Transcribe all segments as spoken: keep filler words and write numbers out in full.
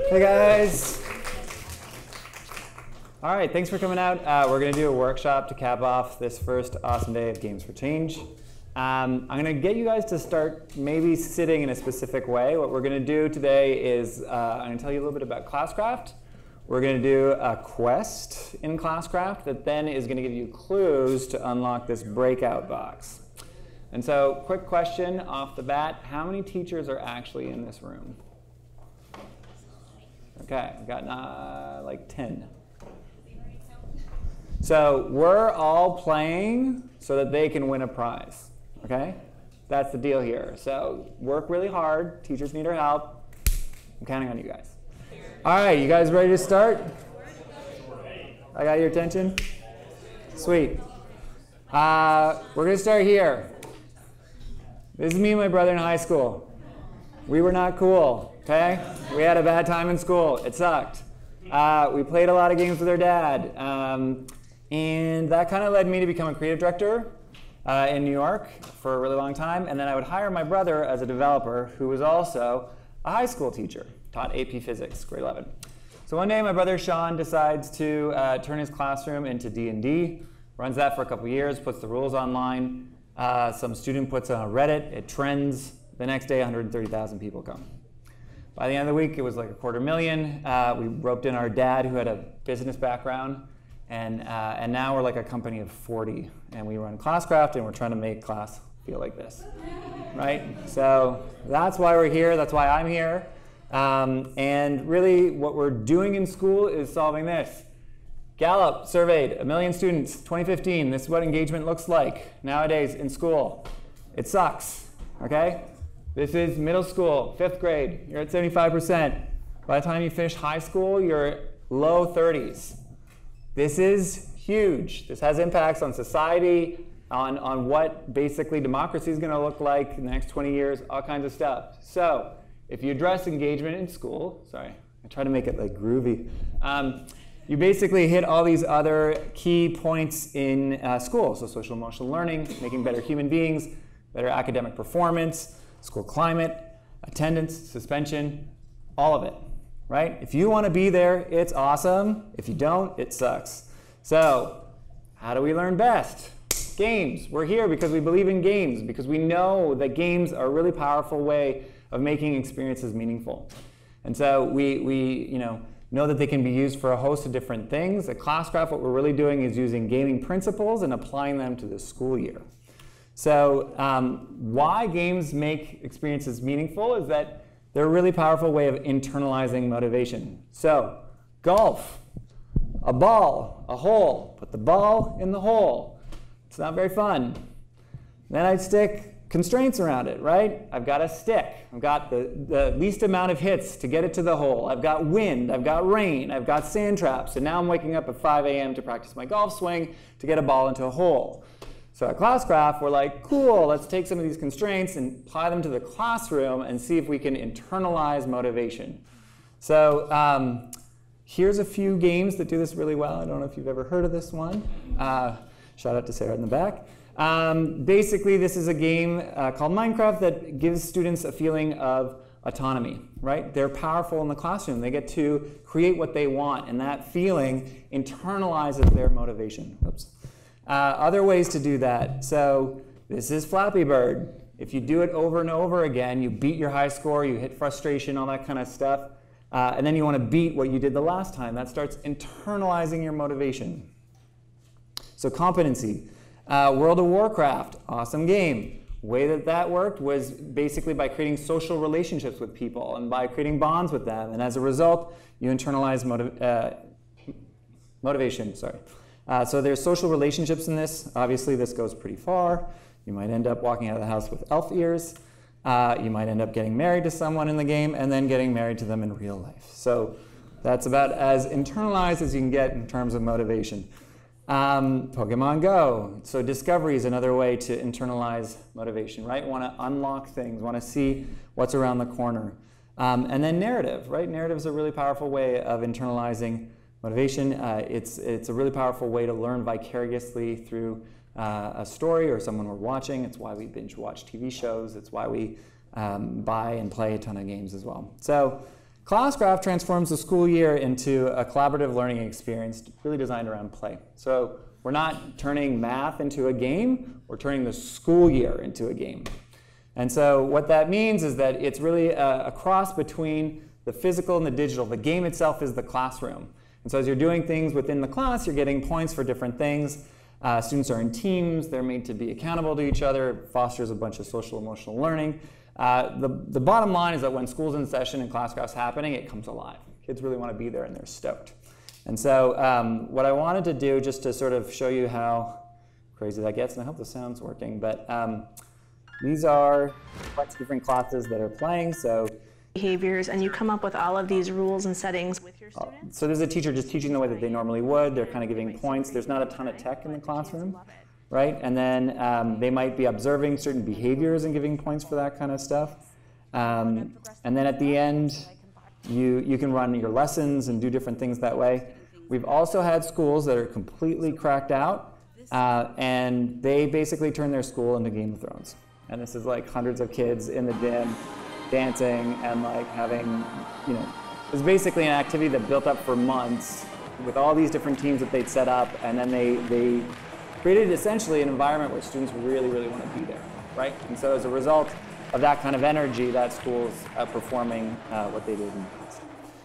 Hey guys. All right, thanks for coming out. Uh, we're going to do a workshop to cap off this first awesome day of Games for Change. Um, I'm going to get you guys to start maybe sitting in a specific way. What we're going to do today is uh, I'm going to tell you a little bit about Classcraft. We're going to do a quest in Classcraft that then is going to give you clues to unlock this breakout box. And so, quick question off the bat, how many teachers are actually in this room? Okay, we've got uh, like ten. So we're all playing so that they can win a prize, okay? That's the deal here. So work really hard. Teachers need our help. I'm counting on you guys. All right, you guys ready to start? I got your attention? Sweet. Uh, we're going to start here. This is me and my brother in high school. We were not cool, okay? We had a bad time in school. It sucked. Uh, we played a lot of games with our dad. Um, and that kind of led me to become a creative director uh, in New York for a really long time. And then I would hire my brother as a developer who was also a high school teacher, taught A P Physics, grade eleven. So one day my brother Sean decides to uh, turn his classroom into D and D, runs that for a couple years, puts the rules online. Uh, some student puts it on Reddit, it trends. The next day, one hundred thirty thousand people come. By the end of the week, it was like a quarter million. Uh, we roped in our dad, who had a business background, and uh, and now we're like a company of forty, and we run Classcraft, and we're trying to make class feel like this, right? So that's why we're here. That's why I'm here. Um, and really, what we're doing in school is solving this. Gallup surveyed a million students, twenty fifteen. This is what engagement looks like nowadays in school. It sucks, okay? This is middle school, fifth grade. You're at seventy-five percent. By the time you finish high school, you're low thirties. This is huge. This has impacts on society, on, on what basically democracy is going to look like in the next twenty years, all kinds of stuff. So if you address engagement in school, sorry, I try to make it like groovy. Um, you basically hit all these other key points in uh, school. So social emotional learning, making better human beings, better academic performance, school climate, attendance, suspension, all of it, right? If you want to be there, it's awesome. If you don't, it sucks. So how do we learn best? Games. We're here because we believe in games, because we know that games are a really powerful way of making experiences meaningful. And so we, we you know, know that they can be used for a host of different things. At Classcraft, what we're really doing is using gaming principles and applying them to the school year. So um, why games make experiences meaningful is that they're a really powerful way of internalizing motivation. So golf, a ball, a hole, put the ball in the hole. It's not very fun. Then I'd stick constraints around it, right? I've got a stick. I've got the, the least amount of hits to get it to the hole. I've got wind, I've got rain, I've got sand traps, and now I'm waking up at five A M to practice my golf swing to get a ball into a hole. So at Classcraft, we're like, cool, let's take some of these constraints and apply them to the classroom and see if we can internalize motivation. So um, here's a few games that do this really well. I don't know if you've ever heard of this one. Uh, shout out to Sarah in the back. Um, basically, this is a game uh, called Minecraft that gives students a feeling of autonomy, right? They're powerful in the classroom. They get to create what they want, and that feeling internalizes their motivation. Oops. Uh, other ways to do that. So this is Flappy Bird. If you do it over and over again, you beat your high score, you hit frustration, all that kind of stuff, uh, and then you want to beat what you did the last time. That starts internalizing your motivation. So competency. Uh, World of Warcraft, awesome game. Way that that worked was basically by creating social relationships with people and by creating bonds with them. And as a result, you internalize motiv uh, motivation. Sorry. Uh, so there's social relationships in this. Obviously, this goes pretty far. You might end up walking out of the house with elf ears. Uh, you might end up getting married to someone in the game and then getting married to them in real life. So that's about as internalized as you can get in terms of motivation. Um, Pokemon Go. So discovery is another way to internalize motivation, right? Want to unlock things, want to see what's around the corner. Um, and then narrative, right? Narrative is a really powerful way of internalizing motivation. Uh, it's, it's a really powerful way to learn vicariously through uh, a story or someone we're watching. It's why we binge watch T V shows. It's why we um, buy and play a ton of games as well. So Classcraft transforms the school year into a collaborative learning experience really designed around play. So we're not turning math into a game, we're turning the school year into a game. And so what that means is that it's really a, a cross between the physical and the digital. The game itself is the classroom. And so as you're doing things within the class, you're getting points for different things. Uh, students are in teams, they're made to be accountable to each other, it fosters a bunch of social emotional learning. Uh, the, the bottom line is that when school's in session and Classcraft's happening, it comes alive. Kids really want to be there and they're stoked. And so um, what I wanted to do, just to sort of show you how crazy that gets, and I hope the sound's working, but um, these are quite different classes that are playing. So behaviors, and you come up with all of these rules and settings with your students? So there's a teacher just teaching the way that they normally would. They're kind of giving points. There's not a ton of tech in the classroom, right? And then um, they might be observing certain behaviors and giving points for that kind of stuff. Um, and then at the end, you, you can run your lessons and do different things that way. We've also had schools that are completely cracked out, uh, and they basically turn their school into Game of Thrones. And this is like hundreds of kids in the gym dancing and like having, you know, it was basically an activity that built up for months with all these different teams that they'd set up, and then they, they created essentially an environment where students really, really want to be there, right? And so as a result of that kind of energy, that school's outperforming uh, what they did in the past.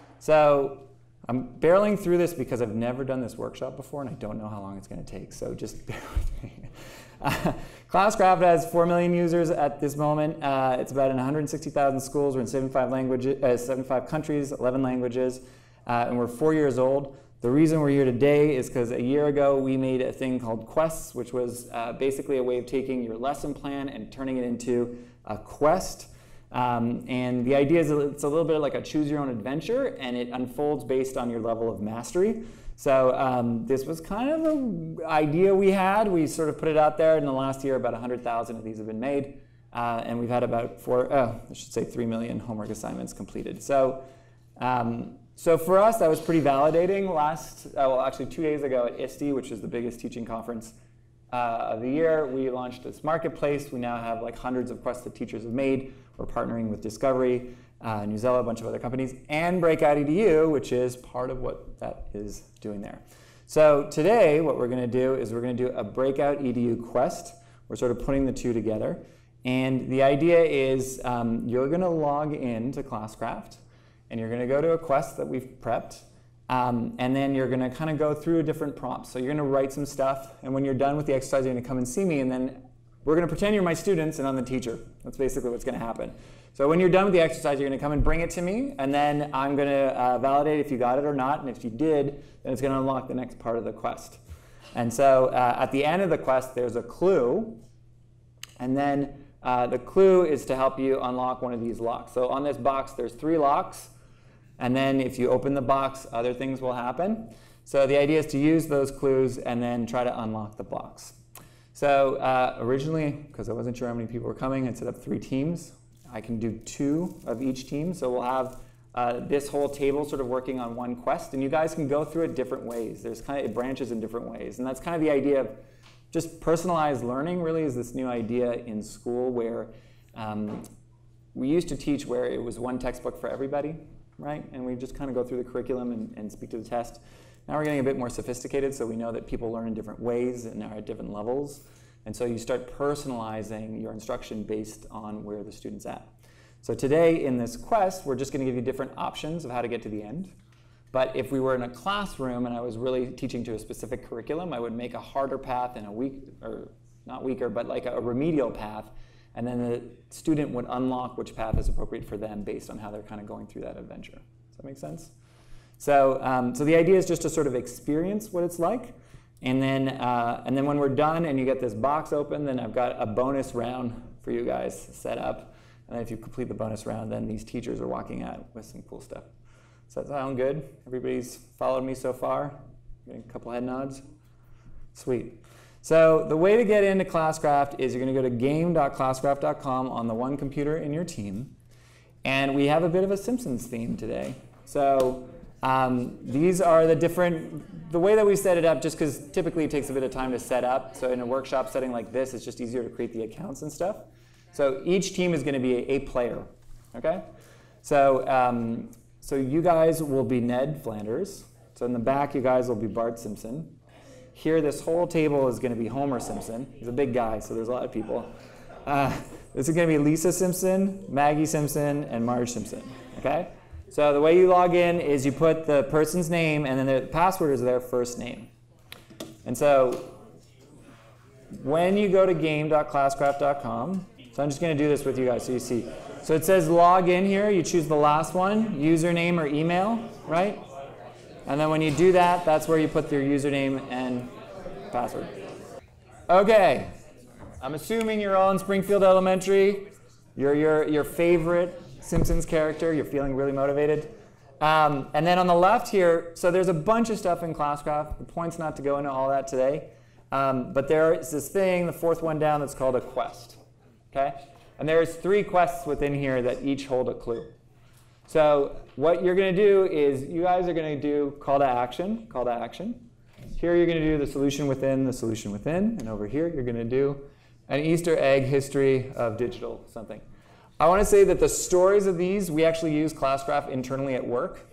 So I'm barreling through this because I've never done this workshop before and I don't know how long it's going to take, so just bear with me. Uh, Classcraft has four million users at this moment. Uh, it's about in one hundred sixty thousand schools. We're in seventy-five, languages, uh, seventy-five countries, eleven languages, uh, and we're four years old. The reason we're here today is because a year ago we made a thing called Quests, which was uh, basically a way of taking your lesson plan and turning it into a quest. Um, and the idea is it's a little bit like a choose your own adventure, and it unfolds based on your level of mastery. So um, this was kind of an idea we had. We sort of put it out there. In the last year, about one hundred thousand of these have been made. Uh, and we've had about four, oh, I should say three million homework assignments completed. So, um, so for us, that was pretty validating. Last, uh, well, actually two days ago at I S T E, which is the biggest teaching conference uh, of the year, we launched this marketplace. We now have like hundreds of quests that teachers have made. We're partnering with Discovery, Uh, Newzella, a bunch of other companies, and Breakout E D U, which is part of what that is doing there. So today, what we're going to do is we're going to do a Breakout E D U quest. We're sort of putting the two together. And the idea is um, you're going to log in to Classcraft, and you're going to go to a quest that we've prepped, um, and then you're going to kind of go through different prompts. So you're going to write some stuff, and when you're done with the exercise, you're going to come and see me, and then we're going to pretend you're my students, and I'm the teacher. That's basically what's going to happen. So when you're done with the exercise, you're going to come and bring it to me, and then I'm going to uh, validate if you got it or not, and if you did, then it's going to unlock the next part of the quest. And so uh, at the end of the quest, there's a clue, and then uh, the clue is to help you unlock one of these locks. So on this box, there's three locks, and then if you open the box, other things will happen. So the idea is to use those clues and then try to unlock the box. So uh, originally, because I wasn't sure how many people were coming, I set up three teams. I can do two of each team, so we'll have uh, this whole table sort of working on one quest, and you guys can go through it different ways. There's kind of, it branches in different ways, and that's kind of the idea of just personalized learning. Really is this new idea in school where um, we used to teach where it was one textbook for everybody, right? And we just kind of go through the curriculum and, and speak to the test. Now we're getting a bit more sophisticated, so we know that people learn in different ways and are at different levels. And so you start personalizing your instruction based on where the student's at. So today in this quest, we're just going to give you different options of how to get to the end. But if we were in a classroom and I was really teaching to a specific curriculum, I would make a harder path and a weak, or not weaker, but like a remedial path. And then the student would unlock which path is appropriate for them based on how they're kind of going through that adventure. Does that make sense? So, um, so the idea is just to sort of experience what it's like. And then, uh, and then when we're done and you get this box open, then I've got a bonus round for you guys set up. And then if you complete the bonus round, then these teachers are walking out with some cool stuff. Does that sound good? Everybody's followed me so far? Getting a couple head nods? Sweet. So the way to get into Classcraft is you're going to go to game dot classcraft dot com on the one computer in your team. And we have a bit of a Simpsons theme today. So Um, these are the different, the way that we set it up, just because typically it takes a bit of time to set up. So in a workshop setting like this, it's just easier to create the accounts and stuff. So each team is going to be a, a player, okay? So um, so you guys will be Ned Flanders. So in the back, you guys will be Bart Simpson. Here, this whole table is going to be Homer Simpson. He's a big guy, so there's a lot of people. Uh, this is going to be Lisa Simpson, Maggie Simpson, and Marge Simpson. Okay? So the way you log in is you put the person's name, and then the password is their first name. And so when you go to game dot classcraft dot com, so I'm just going to do this with you guys so you see. So it says log in here. You choose the last one, username or email, right? And then when you do that, that's where you put your username and password. Okay. I'm assuming you're all in Springfield Elementary. You're your, your favorite Simpsons character. You're feeling really motivated. Um, and then on the left here, so there's a bunch of stuff in Classcraft. The point's not to go into all that today. Um, but there is this thing, the fourth one down, that's called a quest. Okay? And there's three quests within here that each hold a clue. So what you're going to do is you guys are going to do call to action, call to action. Here you're going to do the solution within, the solution within. And over here you're going to do an Easter egg history of digital something. I want to say that the stories of these, we actually use Classcraft internally at work.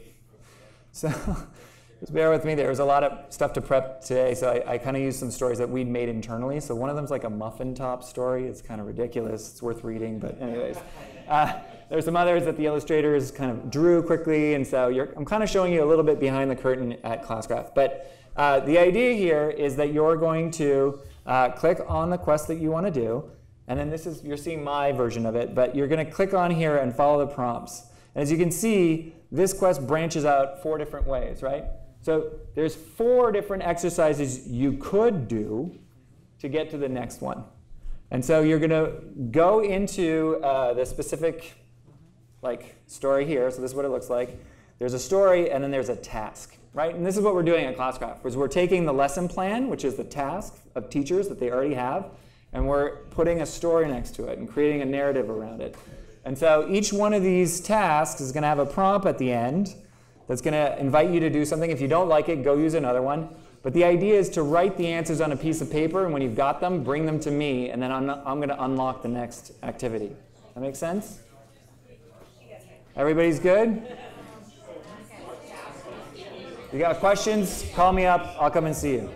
So just bear with me. There was a lot of stuff to prep today, so I, I kind of used some stories that we'd made internally. So one of them's like a muffin top story. It's kind of ridiculous. It's worth reading, but anyways. Uh, there's some others that the illustrators kind of drew quickly, and so you're, I'm kind of showing you a little bit behind the curtain at Classcraft. But uh, the idea here is that you're going to uh, click on the quest that you want to do, and then this is, you're seeing my version of it, but you're going to click on here and follow the prompts. And as you can see, this quest branches out four different ways, right? So there's four different exercises you could do to get to the next one. And so you're going to go into uh, the specific like story here. So this is what it looks like. There's a story, and then there's a task, right? And this is what we're doing at Classcraft, is we're taking the lesson plan, which is the task of teachers that they already have, and we're putting a story next to it and creating a narrative around it. And so each one of these tasks is going to have a prompt at the end that's going to invite you to do something. If you don't like it, go use another one. But the idea is to write the answers on a piece of paper, and when you've got them, bring them to me, and then I'm, I'm going to unlock the next activity. That make sense? Everybody's good? You got questions? Call me up. I'll come and see you.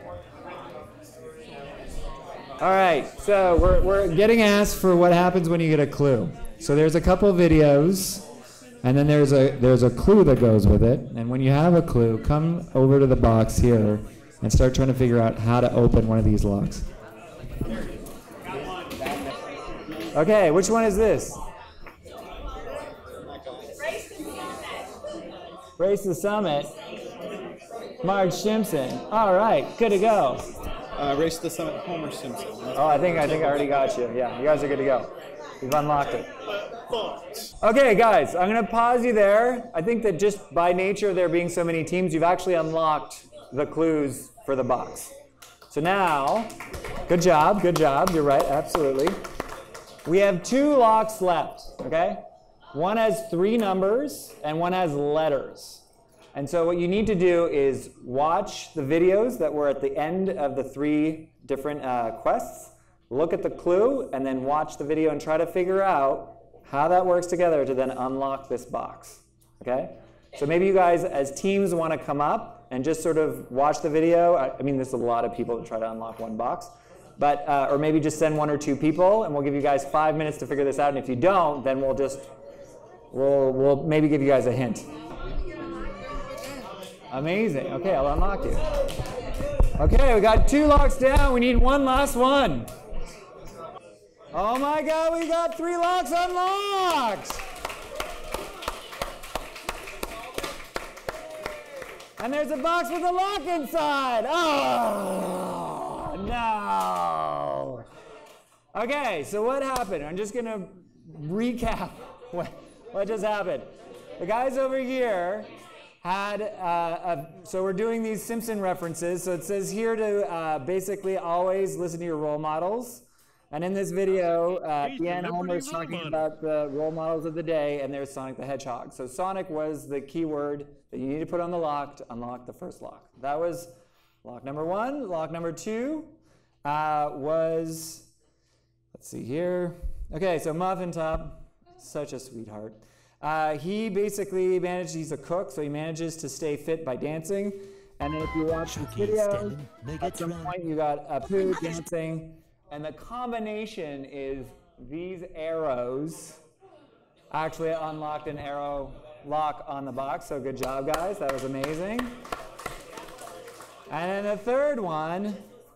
All right, so we're, we're getting asked for what happens when you get a clue. So there's a couple videos, and then there's a, there's a clue that goes with it. And when you have a clue, come over to the box here and start trying to figure out how to open one of these locks. Okay, which one is this? Race to the Summit. Marge Simpson. All right, good to go. Uh, Race to the Summit, Homer Simpson. That's oh, I think I think I already got you. Yeah, you guys are good to go. You've unlocked it. Okay, guys, I'm going to pause you there. I think that just by nature of there being so many teams, you've actually unlocked the clues for the box. So now, good job, good job. You're right, absolutely. We have two locks left, okay? One has three numbers, and one has letters. And so what you need to do is watch the videos that were at the end of the three different uh, quests, look at the clue, and then watch the video and try to figure out how that works together to then unlock this box, okay? So maybe you guys as teams want to come up and just sort of watch the video. I, I mean, there's a lot of people to try to unlock one box. But, uh, or maybe just send one or two people, and we'll give you guys five minutes to figure this out. And if you don't, then we'll just, we'll, we'll maybe give you guys a hint. Amazing. Okay, I'll unlock you. Okay, we got two locks down. We need one last one. Oh my God, we got three locks unlocked. And there's a box with a lock inside. Oh, no. Okay, so what happened? I'm just going to recap what, what just happened. The guys over here had, uh, a, so we're doing these Simpson references. So it says here to uh, basically always listen to your role models. And in this video, uh, Deanne Homer is talking about the role models of the day, and there's Sonic the Hedgehog. So Sonic was the keyword that you need to put on the lock to unlock the first lock. That was lock number one. Lock number two uh, was, let's see here. Okay, so Muffin Top, such a sweetheart. Uh, he basically manages, he's a cook, so he manages to stay fit by dancing. And then if you watch the video, at some point you got a poo dancing. And the combination is these arrows actually unlocked an arrow lock on the box. So good job, guys. That was amazing. And then the third one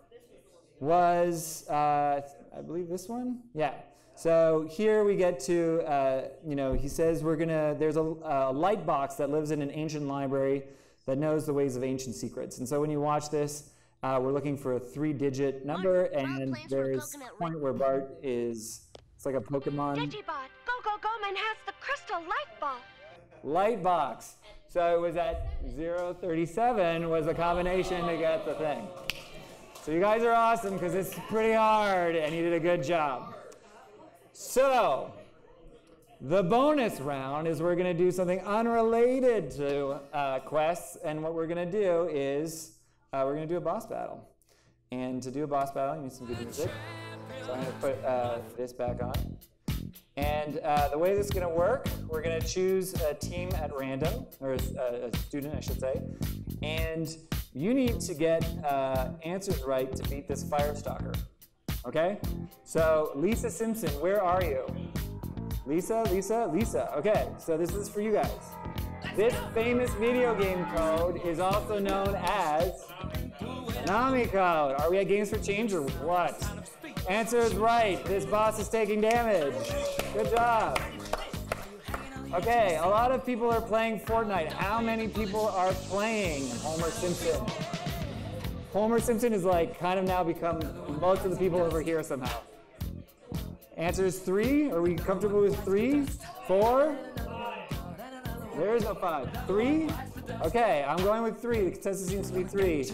was, uh, I believe this one? Yeah. So here we get to, uh, you know, he says we're gonna, there's a, a light box that lives in an ancient library that knows the ways of ancient secrets. And so when you watch this, uh, we're looking for a three-digit number, and there's a point where Bart is, it's like a Pokemon. Digibot, Go Go Goman has the crystal light ball. Light box. So it was at zero thirty-seven was a combination to get the thing. So you guys are awesome because it's pretty hard and you did a good job. So the bonus round is we're going to do something unrelated to uh, quests, and what we're going to do is uh, we're going to do a boss battle. And to do a boss battle, you need some good music. So I'm going to put uh, this back on. And uh, the way this is going to work, we're going to choose a team at random, or a, a student, I should say. And you need to get uh, answers right to beat this Firestalker. Okay? So, Lisa Simpson, where are you? Lisa, Lisa, Lisa. Okay, so this is for you guys. This famous video game code is also known as Konami code. Are we at Games for Change or what? Answer is right. This boss is taking damage. Good job. Okay, a lot of people are playing Fortnite. How many people are playing Homer Simpson? Homer Simpson is like kind of now become most of the people over here somehow. Answer is three. Are we comfortable with three? Four? There is no five. Three? Okay, I'm going with three. The consensus seems to be three.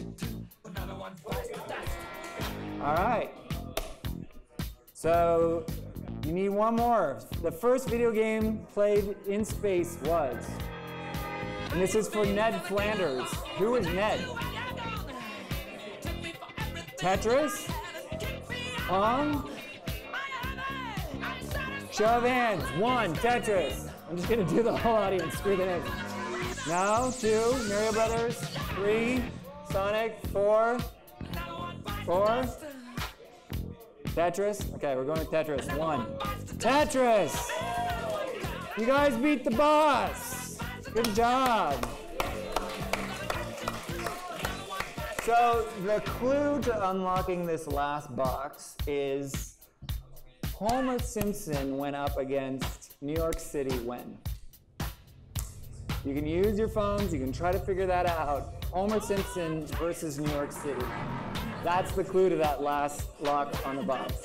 All right. So you need one more. The first video game played in space was, and this is for Ned Flanders. Who is Ned? Tetris? Pong? Show of hands. One, Tetris. I'm just gonna do the whole audience. Screw the names. No, two, Mario Brothers. Three, Sonic. Four, four. Tetris? Okay, we're going with Tetris. One. Tetris! You guys beat the boss! Good job! So, the clue to unlocking this last box is Homer Simpson went up against New York City when? You can use your phones, you can try to figure that out. Homer Simpson versus New York City. That's the clue to that last lock on the box.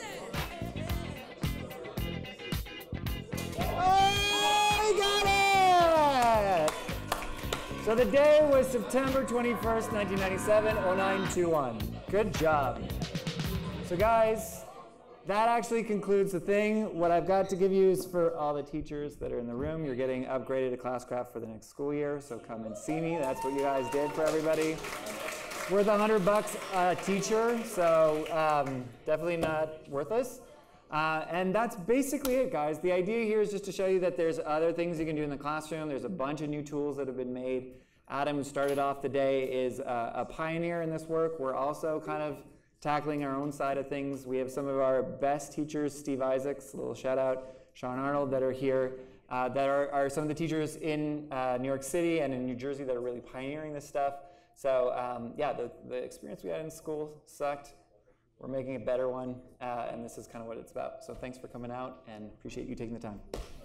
Oh, we got it! So the day was September twenty-first, nineteen ninety-seven, oh nine two one. Good job. So guys, that actually concludes the thing. What I've got to give you is for all the teachers that are in the room. You're getting upgraded to Classcraft for the next school year, so come and see me. That's what you guys did for everybody. Worth a hundred bucks a teacher, so um, definitely not worthless. Uh, and that's basically it, guys. The idea here is just to show you that there's other things you can do in the classroom. There's a bunch of new tools that have been made. Adam, who started off the day, is a, a pioneer in this work. We're also kind of tackling our own side of things. We have some of our best teachers, Steve Isaacs, a little shout out, Sean Arnold, that are here, uh, that are, are some of the teachers in uh, New York City and in New Jersey that are really pioneering this stuff. So um, yeah, the, the experience we had in school sucked. We're making a better one, uh, and this is kind of what it's about. So thanks for coming out, and appreciate you taking the time.